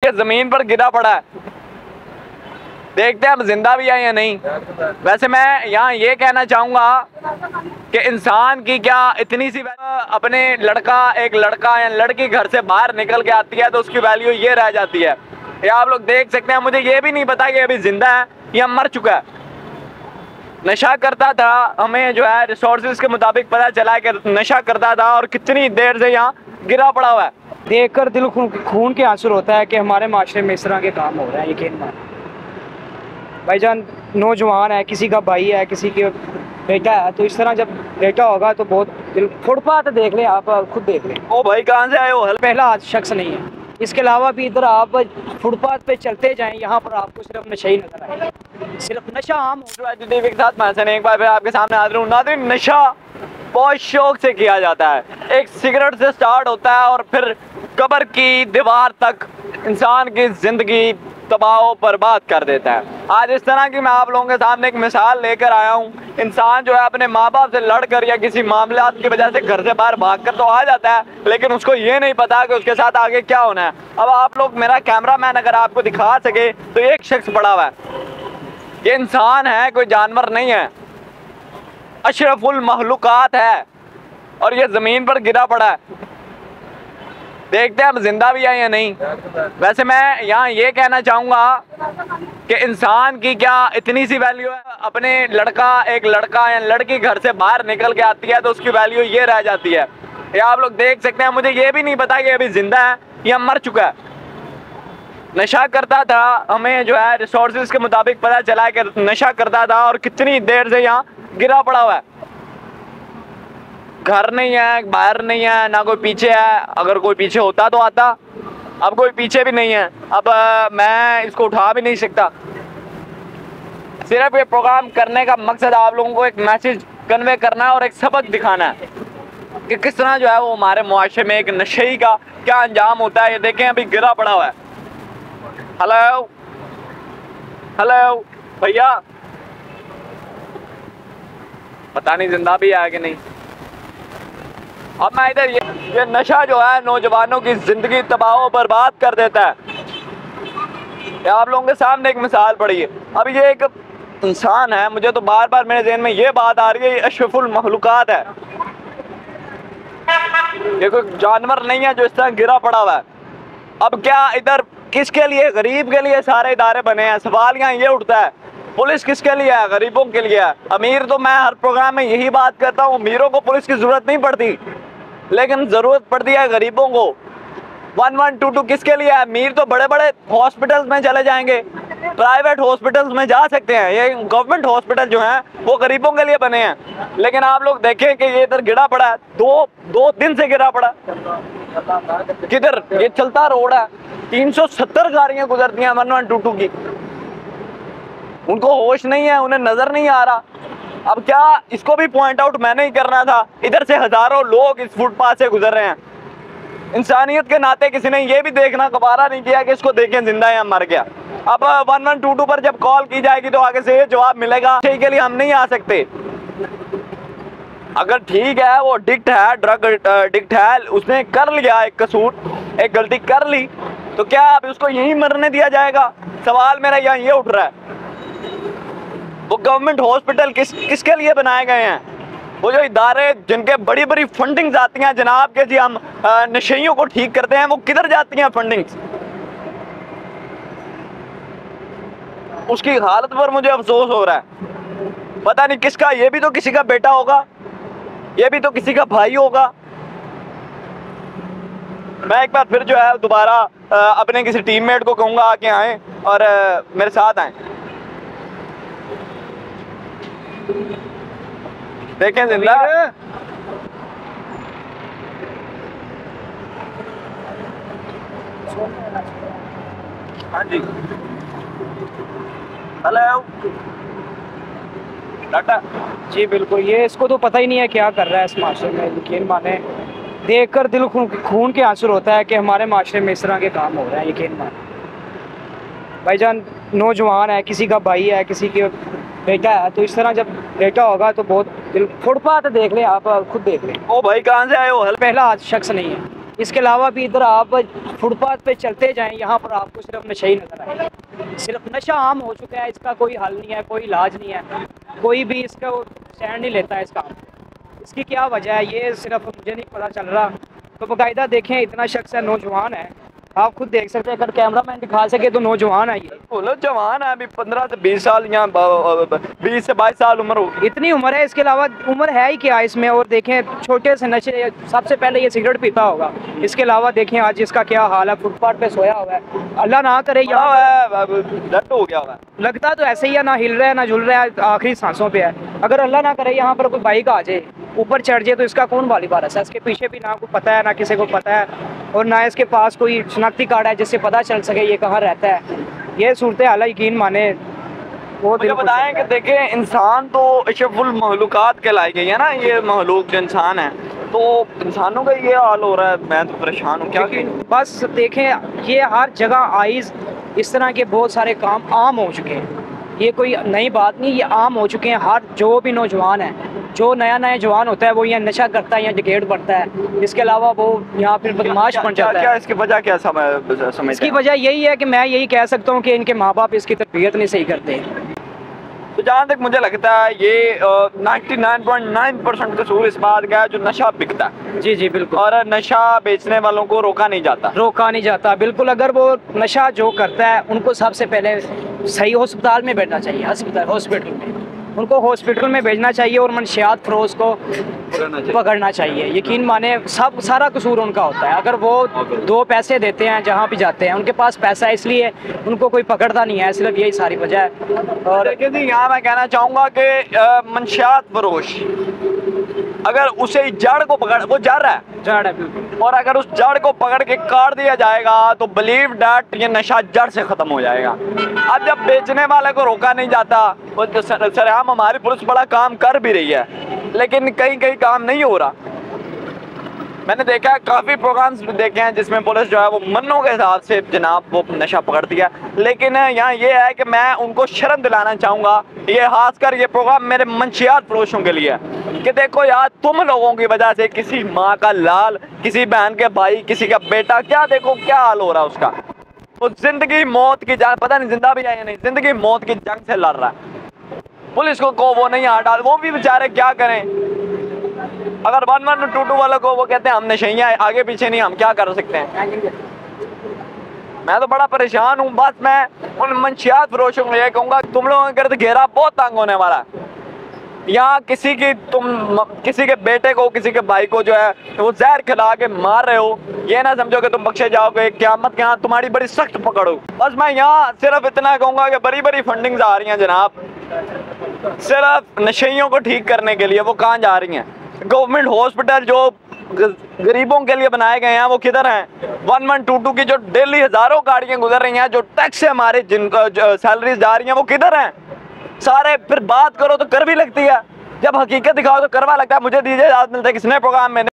ये जमीन पर गिरा पड़ा है। देखते हैं अब जिंदा भी है या नहीं। वैसे मैं यहाँ ये कहना चाहूँगा कि इंसान की क्या इतनी सी अपने एक लड़का या लड़की घर से बाहर निकल के आती है तो उसकी वैल्यू ये रह जाती है। ये आप लोग देख सकते हैं, मुझे ये भी नहीं पता कि अभी जिंदा है या मर चुका है। नशा करता था, हमें जो है रिसोर्सेज के मुताबिक पता चला कि नशा करता था और कितनी देर से यहाँ गिरा पड़ा हुआ है। देखकर दिल खून के आंसू होता है कि हमारे माशरे में इस तरह के काम हो रहे हैं। यकीन मान भाईजान, नौजवान है, किसी का भाई है, किसी के बेटा है, तो इस तरह जब बेटा होगा तो बहुत दिल। फुटपाथ देख लें, आप खुद देख लें। ओ भाई कहाँ से आए हो? पहला शख्स नहीं है। इसके अलावा भी इधर आप फुटपाथ पे चलते जाएं, यहाँ पर आपको सिर्फ नशा ही नजर आएगा। सिर्फ नशा आम टीवी के साथ मैं एक बार फिर आपके सामने हाजिर हूँ। नाज़रीन, नशा बहुत शौक से किया जाता है। एक सिगरेट से स्टार्ट होता है और फिर कब्र की दीवार तक इंसान की जिंदगी तबाह बर्बाद कर देता है। आज इस तरह की मैं आप लोगों के सामने एक मिसाल लेकर आया हूँ। इंसान जो है अपने माँ बाप से लड़कर या किसी मामलात की वजह से घर से बाहर भागकर तो आ जाता है, लेकिन उसको ये नहीं पता कि उसके साथ आगे क्या होना है। अब आप लोग, मेरा कैमरामैन अगर आपको दिखा सके तो एक शख्स पड़ा हुआ है। ये इंसान है, कोई जानवर नहीं है, अशरफुल महलूकात है और ये ज़मीन पर गिरा पड़ा है। देखते हैं अब जिंदा भी है या नहीं। वैसे मैं यहाँ ये कहना चाहूँगा कि इंसान की क्या इतनी सी वैल्यू है। अपने एक लड़का या लड़की घर से बाहर निकल के आती है तो उसकी वैल्यू ये रह जाती है। ये आप लोग देख सकते हैं, मुझे ये भी नहीं पता कि अभी जिंदा है या मर चुका है। नशा करता था, हमें जो है रिसोर्सेज के मुताबिक पता चला कि नशा करता था और कितनी देर से यहाँ गिरा पड़ा हुआ है। घर नहीं है, बाहर नहीं है, ना कोई पीछे है। अगर कोई पीछे होता तो आता, अब कोई पीछे भी नहीं है। अब मैं इसको उठा भी नहीं सकता। सिर्फ ये प्रोग्राम करने का मकसद आप लोगों को एक मैसेज कन्वे करना है और एक सबक दिखाना है कि किस तरह जो है वो हमारे मुआशरे में एक नशे का क्या अंजाम होता है। ये देखें, अभी गिरा पड़ा हुआ है। हेलो हेलो भैया, पता नहीं जिंदा भी है कि नहीं। अब मैं इधर ये नशा जो है नौजवानों की जिंदगी तबाह बर्बाद कर देता है। ये आप लोगों के सामने एक मिसाल पड़ी है। अब ये एक इंसान है, मुझे तो बार बार मेरे ज़हन में ये बात आ रही है, ये अशरफुल महलूकात है। ये कोई जानवर नहीं है जो इस तरह गिरा पड़ा हुआ है। अब क्या इधर किसके लिए? गरीब के लिए सारे इदारे बने हैं। सवाल यहाँ ये उठता है, पुलिस किसके लिए है? गरीबों के लिए है। अमीर तो मैं हर प्रोग्राम में यही बात करता हूँ, अमीरों को पुलिस की जरूरत नहीं पड़ती, लेकिन जरूरत पड़ती है गरीबों को। 1122 किसके लिए है? अमीर तो बड़े बड़े हॉस्पिटल्स में चले जाएंगे, प्राइवेट हॉस्पिटल्स में जा सकते हैं। ये गवर्नमेंट हॉस्पिटल जो हैं वो गरीबों के लिए बने हैं। लेकिन आप लोग देखें कि ये इधर गिरा पड़ा है, दो दिन से गिरा पड़ा। किधर? ये चलता रोड है, 370 गाड़ियां गुजरती हैं 1122 की। उनको होश नहीं है, उन्हें नजर नहीं आ रहा। अब क्या इसको भी पॉइंट आउट मैंने ही करना था? इधर से हजारों लोग इस फुटपाथ से गुजर रहे हैं। इंसानियत के नाते किसी ने ये भी देखना गवारा नहीं किया कि इसको देखें जिंदा है या मर गया। अब 1122 पर जब कॉल की जाएगी तो आगे से ये जवाब मिलेगा के लिए हम नहीं आ सकते। अगर ठीक है वो डिक्ट है, ड्रग डिक्ट है, उसने कर लिया एक कसूर, एक गलती कर ली, तो क्या अब उसको यहीं मरने दिया जाएगा? सवाल मेरा यहाँ ये उठ रहा है। वो गवर्नमेंट हॉस्पिटल किसके लिए बनाए गए हैं? वो जो इदारे जिनके बड़ी बड़ी फंडिंग्स आती हैं जनाब के जी हम नशेइयों को ठीक करते हैं, वो किधर जाती हैं फंडिंग्स? उसकी हालत पर मुझे अफसोस हो रहा है। पता नहीं किसका, ये भी तो किसी का बेटा होगा, ये भी तो किसी का भाई होगा। मैं एक बार फिर जो है दोबारा अपने किसी टीममेट को कहूँगा आके आए और मेरे साथ आए। देखें जिंदा। हाँ जी, हेलो डाटा जी बिल्कुल। ये इसको तो पता ही नहीं है क्या कर रहा है इस माशरे में। यकीन माने, देखकर दिल खून के आंसू होता है कि हमारे माशरे में इस तरह के काम हो रहे हैं। यकीन माने भाईजान, नौजवान है, किसी का भाई है, किसी के बेटा है, तो इस तरह जब बेटा होगा तो बहुत दिल। फुटपाथ देख लें, आप खुद देख लें। ओ भाई कहाँ से आए हो? पहला शख्स नहीं है। इसके अलावा भी इधर आप फुटपाथ पे चलते जाएं, यहाँ पर आपको सिर्फ नशा ही नज़र आएगा। सिर्फ नशा आम हो चुका है, इसका कोई हल नहीं है, कोई इलाज नहीं है, कोई भी इसका स्टैंड नहीं लेता है इसका। इसकी क्या वजह है ये सिर्फ मुझे नहीं पता चल रहा। तो बाकायदा देखें, इतना शख्स है, नौजवान है, आप खुद देख सकते हैं, अगर कैमरा मैन दिखा सके तो नौजवान है ये। बोलो जवान है, अभी 15 से 20 साल या 20 से 22 साल उम्र होगी। इतनी उम्र है, इसके अलावा उम्र है ही क्या इसमें। और देखें छोटे से नशे, सबसे पहले ये सिगरेट पीता होगा, इसके अलावा देखें आज इसका क्या हाल है, फुटपाथ पे सोया हुआ है। अल्लाह ना करे डेड हो गया हुआ है। लगता तो ऐसे ही है, ना हिल रहा है ना झुल रहा है, आखिरी सांसों पे है। अगर अल्लाह ना करे यहाँ पर कोई बाइक आ जाए, ऊपर चढ़ जाए, तो इसका कौन वाली वारस है। इसके पीछे भी ना को पता है, ना किसी को पता है, और ना इसके पास कोई शनाख्ती कार्ड है जिससे पता चल सके ये कहाँ रहता है। ये सूरत हाल यकीन माने वो मुझे बताएं कि देखें, इंसान तो अशरफुल मखलूकात कहलाई गई है ना, ये मखलूक जो इंसान है, तो इंसानों का ये हाल हो रहा है। मैं तो परेशान हूँ, क्या बस देखें, ये हर जगह आइज इस तरह के बहुत सारे काम आम हो चुके हैं। ये कोई नई बात नहीं, ये आम हो चुके हैं। हर जो भी नौजवान है, जो नया जवान होता है, वो यहाँ नशा करता है, यहाँ डिकेट बढ़ता है। इसके अलावा वो यहाँ फिर बदमाश बन जाता है। क्या इसकी वजह क्या समझ? इसकी वजह यही है कि मैं यही कह सकता हूँ कि इनके माँ बाप इसकी तरबियत नहीं सही करते। तो जहाँ तक मुझे लगता है ये 99.9% कसूर इस बात का है जो नशा बिकता है। जी जी बिल्कुल। और नशा बेचने वालों को रोका नहीं जाता बिल्कुल। अगर वो नशा जो करता है, उनको सबसे पहले सही अस्पताल में बैठना चाहिए, हॉस्पिटल में उनको हॉस्पिटल में भेजना चाहिए, और मनशियात फरोश को पकड़ना चाहिए। यकीन माने सब सारा कसूर उनका होता है। अगर वो 2 पैसे देते हैं, जहाँ भी जाते हैं उनके पास पैसा है, इसलिए उनको कोई पकड़ता नहीं है, सिर्फ यही सारी वजह है। और देखिए जी, यहाँ मैं कहना चाहूँगा कि मनशियात फरोश अगर उसे जड़ को पकड़, वो जड़ है, और अगर उस जड़ को पकड़ के काट दिया जाएगा तो बिलीव डैट ये नशा जड़ से खत्म हो जाएगा। अब जब बेचने वाले को रोका नहीं जाता, तो सरेआम हमारी पुलिस बड़ा काम कर भी रही है, लेकिन कहीं काम नहीं हो रहा। मैंने देखा है, काफ़ी प्रोग्राम्स भी देखे हैं जिसमें पुलिस जो है वो मन्नों के हिसाब से जनाब वो नशा पकड़ती है। लेकिन यहाँ ये है कि मैं उनको शर्म दिलाना चाहूँगा, ये खासकर ये प्रोग्राम मेरे मंशियात फरोशों के लिए, कि देखो यार, तुम लोगों की वजह से किसी माँ का लाल, किसी बहन के भाई, किसी का बेटा, क्या देखो क्या हाल हो रहा है उसका। वो जिंदगी मौत की जंग, पता नहीं जिंदा भी है या नहीं, जिंदगी मौत की जंग से लड़ रहा है। पुलिस को वो नहीं हाथ डाल, वो भी बेचारे क्या करें। अगर 1122 वालों को वो कहते हैं हम नशेइयाँ आगे पीछे नहीं, हम क्या कर सकते हैं। मैं तो बड़ा परेशान हूँ। बस मैं उन मंशियात फरोशों को ये कहूँगा, तुम लोगों के गर्द घेरा बहुत तंग होने वाला है। यहाँ किसी के बेटे को, किसी के भाई को जो है वो जहर खिला के मार रहे हो, ये ना समझो कि तुम बख्शे जाओगे, क़यामत के यहाँ तुम्हारी बड़ी सख्त पकड़ हो। बस मैं यहाँ सिर्फ इतना कहूँगा कि बड़ी फंडिंग्स आ रही हैं जनाब, सिर्फ नशेइयों को ठीक करने के लिए। वो कहाँ जा रही हैं? गवर्नमेंट हॉस्पिटल जो गरीबों के लिए बनाए गए हैं वो किधर हैं? 1122 की जो डेली हज़ारों गाड़ियाँ गुजर रही हैं, जो टैक्स से हमारे जिनका सैलरीज जा रही हैं, वो किधर हैं? सारे फिर बात करो तो कर भी लगती है, जब हकीकत दिखाओ तो करवा लगता है। मुझे दीजिए इजाज़त, मिलते हैं किसने प्रोग्राम में।